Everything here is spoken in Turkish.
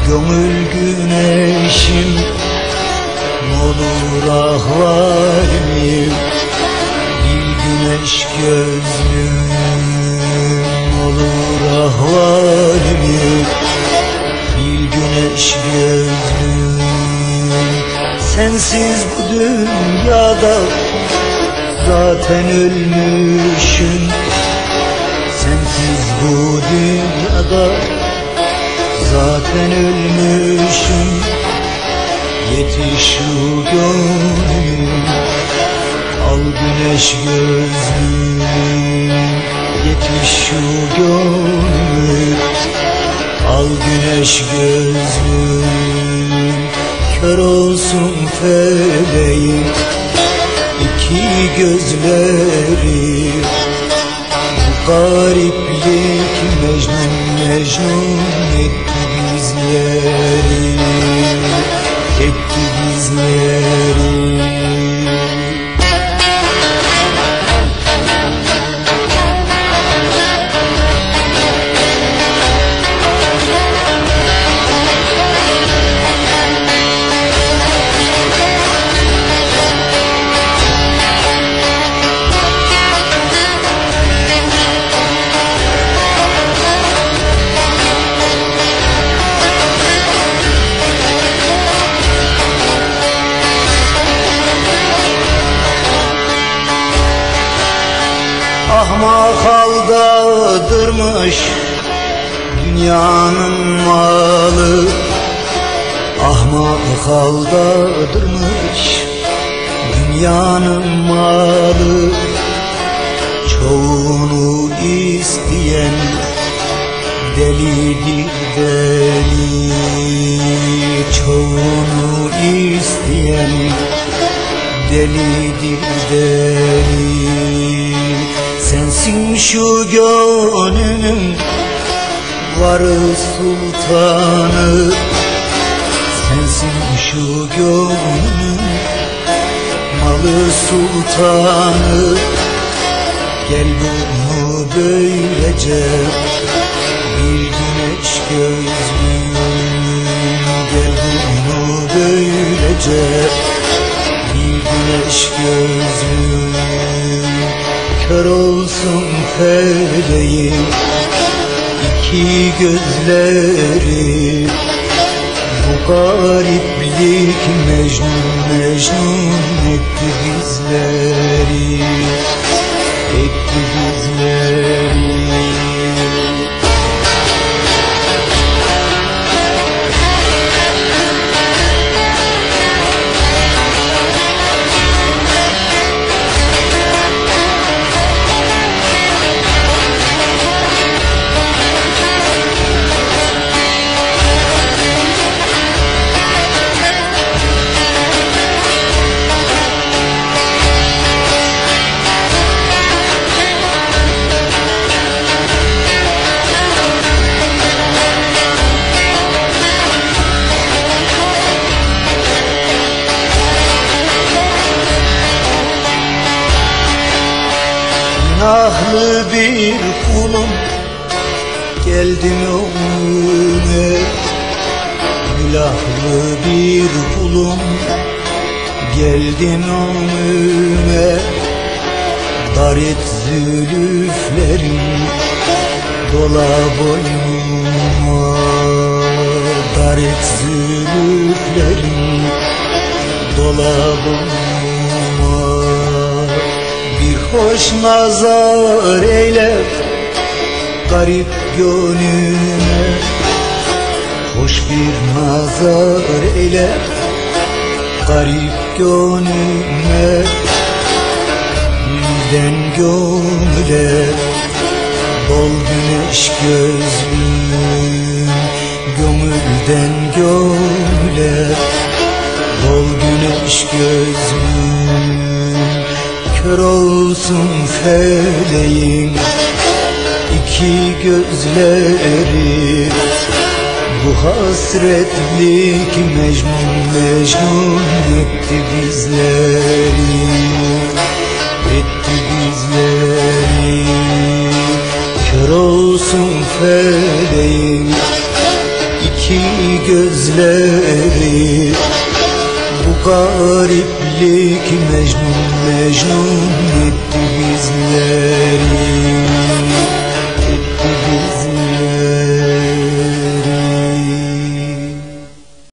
Gönül güneşim olur ahvalim, bir güneş gözlüm olur ahvalim, bir güneş gözlüm. Sensiz bu dünyada zaten ölmüşüm, sensiz bu dünyada zaten ölmüşüm. Yetiş şu gönlüm, al güneş gözlüm. Yetiş şu gönlüm, al güneş gözlüm. Kör olsun feleğim iki gözleri, bu gariplik Mecnun Mecnun etti bizleri, etti bizleri. Ahmak aldadırmış dünyanın malı, ahmak aldadırmış dünyanın malı. Çoğunu isteyen delidir deli, çoğunu isteyen delidir deli. Sensin şu gönlüm varı sultanı, sensin şu gönlüm malı sultanı. Gel bunu böylece bir güneş gözlüm, gel bunu böylece bir güneş gözlüm. Kör olsun feleğim iki gözleri, bu gariplik Mecnun Mecnun etti bizleri, etti bizleri. Günahlı bir kulum geldim ömrüme, günahlı bir kulum geldim ömrüme. Dar et zülüflerin dola boynuma, dar et zülüflerin dola boynuma. Bir hoş nazar eyle garip gönlüme, hoş bir nazar eyle garip gönlüme. Gülden gönüle bol güneş gözlüm, gönülden gönüle bol güneş gözlüm. Kör olsun feleğim iki gözleri, bu hasretlik Mecnun Mecnun etti bizleri, etti bizleri. Kör olsun feleğim iki gözleri. Bu gariplik Mecnun Mecnun etti